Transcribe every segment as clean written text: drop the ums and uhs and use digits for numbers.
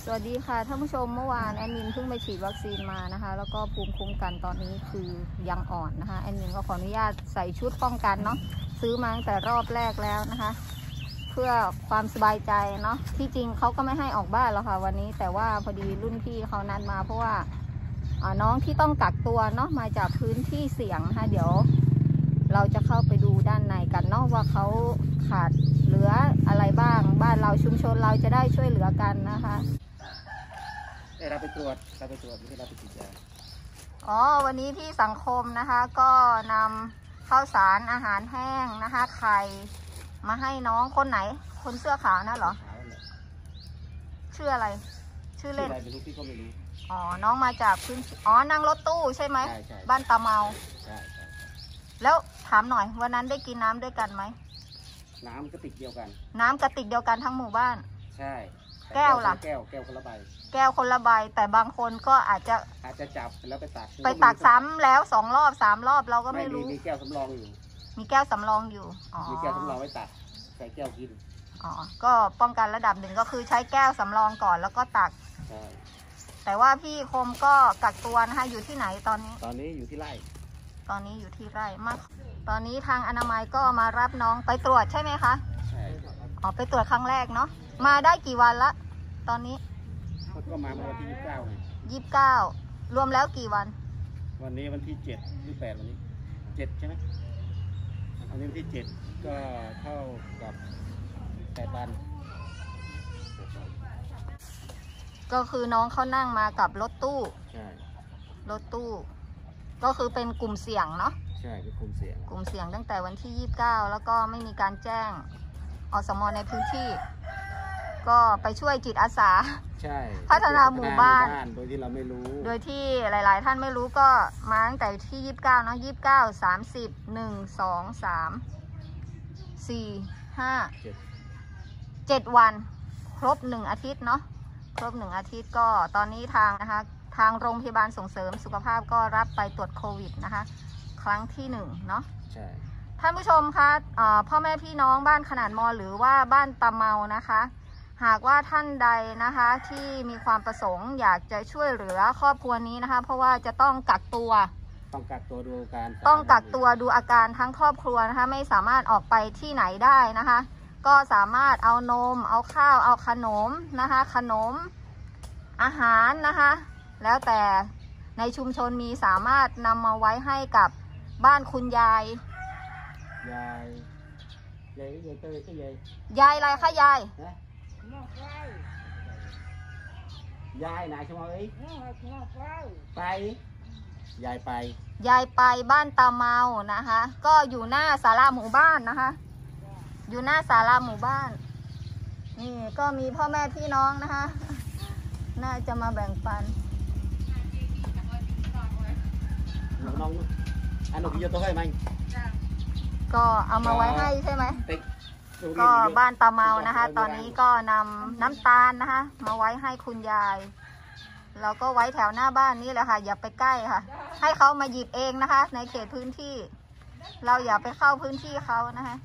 สวัสดีค่ะท่านผู้ชมเมื่อวานแอดมินเพิ่งไปฉีดวัคซีนมานะคะแล้วก็ภูมิคุ้มกันตอนนี้คือยังอ่อนนะคะแอดมินก็ขออนุญาตใส่ชุดป้องกันเนาะซื้อมาตั้งแต่รอบแรกแล้วนะคะเพื่อความสบายใจเนาะที่จริงเขาก็ไม่ให้ออกบ้านแล้วค่ะวันนี้แต่ว่าพอดีรุ่นพี่เขานัดมาเพราะว่าน้องที่ต้องกักตัวเนาะมาจากพื้นที่เสี่ยงนะคะเดี๋ยวเราจะเข้าไปดูด้านในกันเนาะว่าเขาขาดเหลืออะไรบ้างบ้านเราชุมชนเราจะได้ช่วยเหลือกันนะคะเราไปตรวจไม่ใช่เราไปฉีดยาวันนี้ที่สังคมนะคะก็นำข้าวสารอาหารแห้งนะคะไข่มาให้น้องคนไหนคนเสื้อขาวนะเหรอชื่ออะไรชื่อเล่นไม่รู้พี่ก็ไม่รู้น้องมาจากพื้นนั่งรถตู้ใช่ไหมใช่บ้านตาเมาใช่แล้วถามหน่อยวันนั้นได้กินน้ำด้วยกันไหมน้ำกระติกเดียวกันน้ำกระติกเดียวกันทั้งหมู่บ้านใช่แก้วล่ะแก้วคนละใบแก้วคนละใบแต่บางคนก็อาจจะจับแล้วไปตักซ้ำแล้ว2 รอบ 3 รอบเราก็ไม่รู้มีแก้วสำรองอยู่มีแก้วสำรองอยู่มีแก้วสำรองไว้ตักใส่แก้วกินก็ป้องกันระดับหนึ่งก็คือใช้แก้วสำรองก่อนแล้วก็ตักใช่แต่ว่าพี่คมก็กักตัวนะคะอยู่ที่ไหนตอนนี้อยู่ที่ไร่ตอนนี้อยู่ที่ไร่มากตอนนี้ทางอนามัยก็มารับน้องไปตรวจใช่ไหมคะใช่ไปตรวจครั้งแรกเนาะมาได้กี่วันละตอนนี้ก็มาวันที่ 29รวมแล้วกี่วันวันนี้วันที่7หรือ8วันนี้7ใช่ไหมวันนี้วันที่7ก็เท่ากับ8 วันก็คือน้องเขานั่งมากับรถตู้ใช่รถตู้ก็คือเป็นกลุ่มเสี่ยงเนาะใช่เป็นกลุ่มเสี่ยงตั้งแต่วันที่29แล้วก็ไม่มีการแจ้งอสม.ในพื้นที่ก็ไปช่วยจิตอาสาพัฒนาหมู่บ้านโดยที่เราไม่รู้โดยที่หลายๆท่านไม่รู้ก็มาตั้งแต่ที่29เนาะ29 30 1 2 3 4 5 7 วันครบ1 อาทิตย์เนาะครบ1 อาทิตย์ก็ตอนนี้ทางโรงพยาบาลส่งเสริมสุขภาพก็รับไปตรวจโควิดนะคะครั้งที่1เนาะใช่ท่านผู้ชมคะพ่อแม่พี่น้องบ้านขนาดมอหรือว่าบ้านตาเมานะคะหากว่าท่านใดนะคะที่มีความประสงค์อยากจะช่วยเหลือครอบครัวนี้นะคะเพราะว่าจะต้องกักตัวดูอาการดูอาการทั้งครอบครัวนะคะไม่สามารถออกไปที่ไหนได้นะคะก็สามารถเอานมเอาข้าวเอาขนมนะคะขนมอาหารนะคะแล้วแต่ในชุมชนมีสามารถนำมาไว้ให้กับบ้านคุณยายอะไรคะยายไหนใช่ไหมไปยายไปบ้านตาเมานะคะก็อยู่หน้าศาลาหมู่บ้านนะคะอยู่หน้าศาลาหมู่บ้านนี่ก็มีพ่อแม่พี่น้องนะคะน่าจะมาแบ่งปันน้องอันนี้จะต้องให้ไหมก็เอามาไว้ให้ใช่ไหมก็บ้านตาเมานะคะตอนนี้ก็นำน้ำตาลนะคะมาไว้ให้คุณยายเราก็ไว้แถวหน้าบ้านนี้แหละค่ะอย่าไปใกล้ค่ะให้เขามาหยิบเองนะคะในเขตพื้นที่เราอย่าไปเข้าพื้นที่เขานะคะ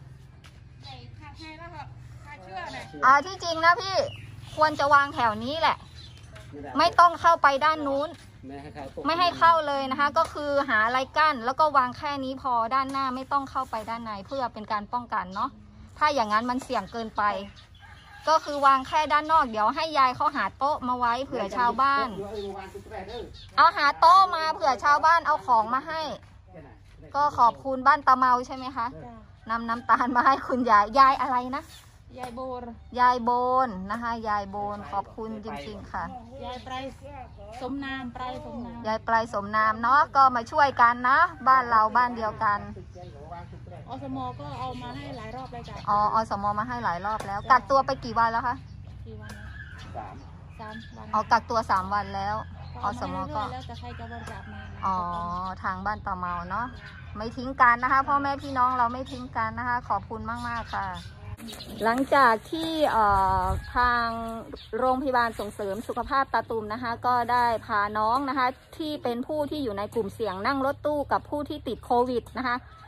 ที่จริงนะพี่ควรจะวางแถวนี้แหละไม่ต้องเข้าไปด้านนู้นไม่ให้เข้าเลยนะคะก็คือหาอะไรกั้นแล้วก็วางแค่นี้พอด้านหน้าไม่ต้องเข้าไปด้านในเพื่อเป็นการป้องกันเนาะถ้าอย่างนั้นมันเสี่ยงเกินไปก็คือวางแค่ด้านนอกเดี๋ยวให้ยายเขาหาโต๊ะมาไว้เผื่อชาวบ้านเอาหาโต๊ะมาเผื่อชาวบ้านเอาของมาให้ก็ขอบคุณบ้านตาเมาใช่ไหมคะนำน้ำตาลมาให้คุณยายอะไรนะยายโบนนะคะยายโบนขอบคุณจริงๆค่ะยายไปสมนามยายไปสมนามเนาะก็มาช่วยกันนะบ้านเราบ้านเดียวกันอสม.ก็เอามาให้หลายรอบเลยจ้ะอสม.มาให้หลายรอบแล้วกักตัวไปกี่วันแล้วคะกี่วัน3 วันกักตัว3 วันแล้วอสม.ก็แล้วแต่ใครจะบริจาคมาทางบ้านตาเมาเนาะไม่ทิ้งกันนะคะพ่อแม่พี่น้องเราไม่ทิ้งกันนะคะขอบคุณมากๆค่ะหลังจากที่ทางโรงพยาบาลส่งเสริมสุขภาพตาตุ่มนะคะก็ได้พาน้องนะคะที่เป็นผู้ที่อยู่ในกลุ่มเสี่ยงนั่งรถตู้กับผู้ที่ติดโควิดนะคะ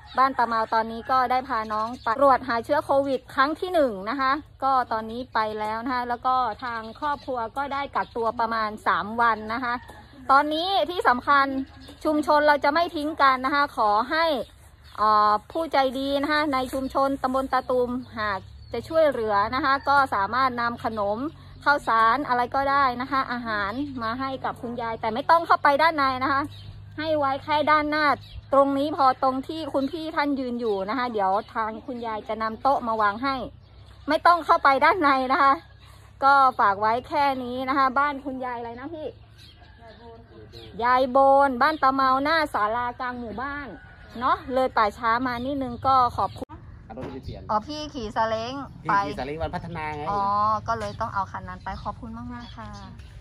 บ้านตะเมาตอนนี้ก็ได้พาน้องไปตรวจหาเชื้อโควิดครั้งที่1นะคะก็ตอนนี้ไปแล้วนะคะแล้วก็ทางครอบครัวก็ได้กักตัวประมาณ3วันนะคะตอนนี้ที่สำคัญชุมชนเราจะไม่ทิ้งกันนะคะขอให้ผู้ใจดีนะคะในชุมชนตำบลตาตุมหากจะช่วยเหลือนะคะก็สามารถนำขนมข้าวสารอะไรก็ได้นะคะอาหารมาให้กับคุณยายแต่ไม่ต้องเข้าไปด้านในนะคะให้ไว้แค่ด้านหน้าตรงนี้พอตรงที่คุณพี่ท่านยืนอยู่นะคะเดี๋ยวทางคุณยายจะนำโต๊ะมาวางให้ไม่ต้องเข้าไปด้านในนะคะก็ฝากไว้แค่นี้นะคะบ้านคุณยายอะไรนะพี่ยายโบนบ้านตะเมาหน้าศาลากลางหมู่บ้านเนาะเลยป่าช้ามานิดนึงก็ขอบคุณรถไม่เปลี่ยนพี่ขี่ซาเล้งไปขี่ซาเล้งวันพัฒนาไงก็เลยต้องเอาคันนั้นไปขอบคุณมากๆค่ะ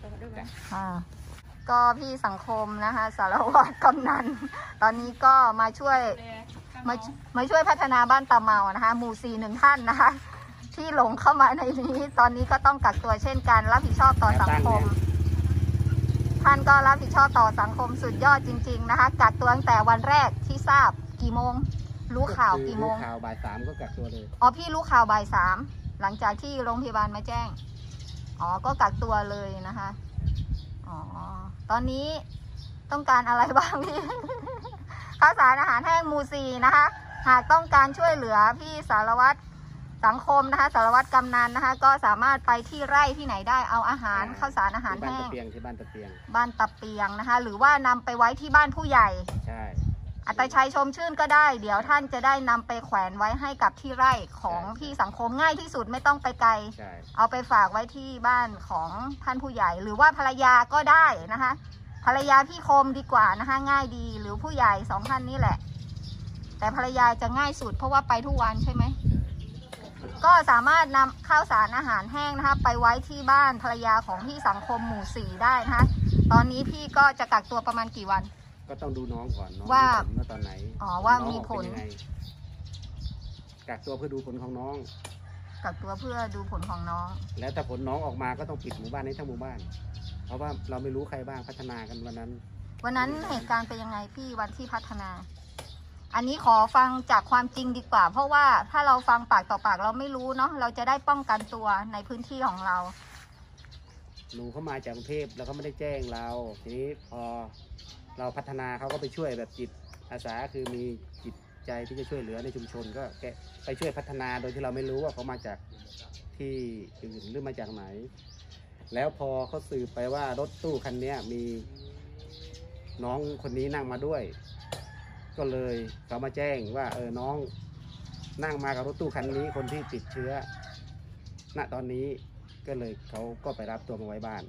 ก็พี่สังคมนะคะสารวัตรกำนันตอนนี้ก็มาช่วยพัฒนาบ้านตะเมานะคะหมู่4 1ท่านนะคะที่หลงเข้ามาในนี้ตอนนี้ก็ต้องกักตัวเช่นกันรับผิดชอบต่อสังคมท่านก็รับผิดชอบต่อสังคมสุดยอดจริงๆนะคะกักตัวตั้งแต่วันแรกที่ทราบกี่โมงรู้ข่าวกี่โมงรู้ข่าวบ่าย 3ก็กักตัวเลยพี่รู้ข่าวบ่าย 3หลังจากที่โรงพยาบาลมาแจ้งก็กักตัวเลยนะคะตอนนี้ต้องการอะไรบ้างพี่ ข้าวสารอาหารแห้งหมู่4นะคะหากต้องการช่วยเหลือพี่สารวัตรสังคมนะคะสารวัตรกำนันนะคะก็สามารถไปที่ไร่ที่ไหนได้เอาอาหารข้าวสารอาหารแห้งที่บ้านตะเปียงนะคะหรือว่านำไปไว้ที่บ้านผู้ใหญ่ใช่อัตชัยชมชื่นก็ได้เดี๋ยวท่านจะได้นำไปแขวนไว้ให้กับที่ไร่ของพี่สังคมง่ายที่สุดไม่ต้องไปไกลเอาไปฝากไว้ที่บ้านของท่านผู้ใหญ่หรือว่าภรรยาก็ได้นะคะภรรยาพี่คมดีกว่านะคะง่ายดีหรือผู้ใหญ่2ท่านนี้แหละแต่ภรรยาจะง่ายสุดเพราะว่าไปทุกวันใช่ไหมก็สามารถนำข้าวสารอาหารแห้งนะคะไปไว้ที่บ้านภรรยาของพี่สังคมหมู่4ได้นะคะตอนนี้พี่ก็จะกักตัวประมาณกี่วันก็ต้องดูน้องก่อนว่าเมื่อตอนไหนว่ามีผลกักตัวเพื่อดูผลของน้องกักตัวเพื่อดูผลของน้องแล้วแต่ผลน้องออกมาก็ต้องปิดหมู่บ้านนี้ทั้งหมู่บ้านเพราะว่าเราไม่รู้ใครบ้างพัฒนากันวันนั้นเหตุการณ์เป็นยังไงพี่วันที่พัฒนาอันนี้ขอฟังจากความจริงดีกว่าเพราะว่าถ้าเราฟังปากต่อปากเราไม่รู้เนาะเราจะได้ป้องกันตัวในพื้นที่ของเราหนูเข้ามาจากกรุงเทพแล้วก็ไม่ได้แจ้งเราทีนี้พอเราพัฒนาเขาก็ไปช่วยแบบจิตอาสาคือมีจิตใจที่จะช่วยเหลือในชุมชนก็แกไปช่วยพัฒนาโดยที่เราไม่รู้ว่าเขามาจากที่อื่นหรือมาจากไหนแล้วพอเขาสืบไปว่ารถตู้คันนี้มีน้องคนนี้นั่งมาด้วยก็เลยเขามาแจ้งว่าน้องนั่งมากับรถตู้คันนี้คนที่ติดเชื้อณตอนนี้ก็เลยเขาก็ไปรับตัวมาไว้บ้าน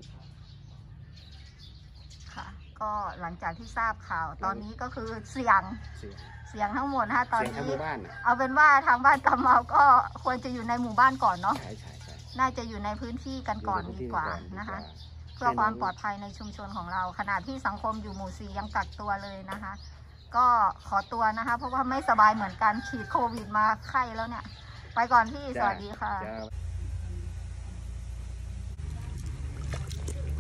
ค่ะก็หลังจากที่ทราบข่าวตอนนี้ก็คือเสี่ยงทั้งหมดนะคะตอนนี้เอาเป็นว่าทางบ้านตะเมาก็ควรจะอยู่ในหมู่บ้านก่อนเนาะใช่น่าจะอยู่ในพื้นที่กันก่อนดีกว่านะคะเพื่อความปลอดภัยในชุมชนของเราขณะที่สังคมอยู่หมู่4ยังกักตัวเลยนะคะก็ขอตัวนะคะเพราะว่าไม่สบายเหมือนกันฉีดโควิดมาไข้แล้วเนี่ยไปก่อนพี่สวัสดีค่ะ